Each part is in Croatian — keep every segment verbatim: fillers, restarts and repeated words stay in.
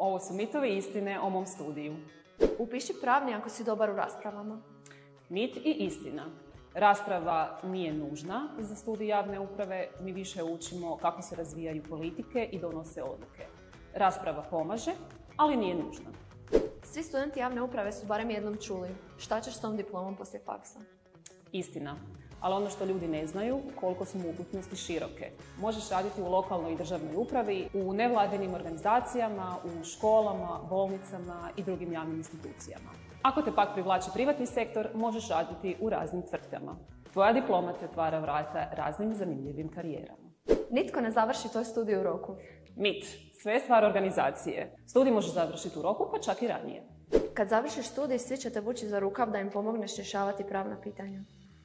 Ovo su mitovi istine o mom studiju. Upiši pravni ako si dobar u raspravama. Mit i istina. Rasprava nije nužna za studij javne uprave, mi više učimo kako se razvijaju politike i donose odluke. Rasprava pomaže, ali nije nužna. Svi studenti javne uprave su barem jednom čuli. Šta ćeš s tom diplomom poslije faksa? Istina. Ali ono što ljudi ne znaju, koliko su mogućnosti široke. Možeš raditi u lokalnoj i državnoj upravi, u nevladinim organizacijama, u školama, bolnicama i drugim javnim institucijama. Ako te pak privlači privatni sektor, možeš raditi u raznim tvrtkama. Tvoja diploma te otvara vrata raznim zanimljivim karijerama. Nitko ne završi tvoj studij u roku. Mit. Sve je stvar organizacije. Studij možeš završiti u roku, pa čak i ranije. Kad završiš studij, svi će te vući za rukav da im pomogneš rješavati pravna pitanja.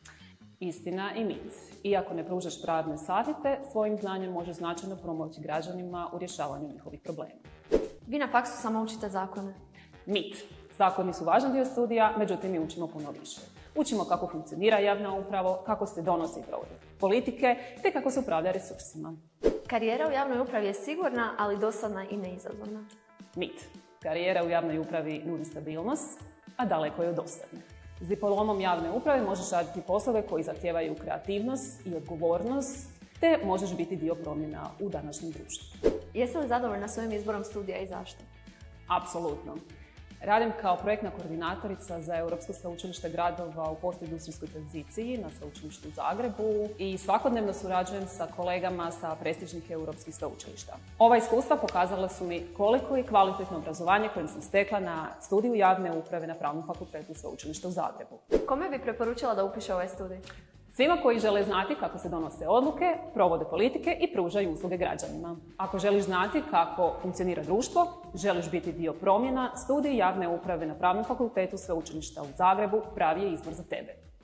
Istina i mit. Iako ne pružaš pravne savjete, svojim znanjem možeš značajno pomoći građanima u rješavanju njihovih problema. Vi na faksu samo učite zakone. Mit. Zakoni su važan dio studija, međutim mi učimo puno više. Učimo kako funkcionira javna uprava, kako se donosi i provode politike, te kako se upravlja resursima. Karijera u javnoj upravi je sigurna, ali dosadna i neizazovna. Mit. Karijera u javnoj upravi nudi stabilnost, a daleko je od dosadne. S diplomom javne uprave možeš raditi poslove koji zahtijevaju kreativnost i odgovornost, te možeš biti dio promjena u današnjem društvu. Jesi li zadovoljna svojim izborom studija i zašto? Apsolutno. Radim kao projektna koordinatorica za Europsko sveučilište gradova u postindustrijskoj tranziciji na sveučilištu u Zagrebu i svakodnevno surađujem sa kolegama sa prestižnih europskih sveučilišta. Ova iskustva pokazala su mi koliko je kvalitetno obrazovanje koje sam stekla na studiju javne uprave na Pravnom fakultetu sveučilišta u Zagrebu. Kome bi preporučila da upiše ovaj studij? Svima koji žele znati kako se donose odluke, provode politike i pružaju usluge građanima. Ako želiš znati kako funkcionira društvo, želiš biti dio promjena, studij javne uprave na Pravnom fakultetu sveučilišta u Zagrebu pravi je izbor za tebe.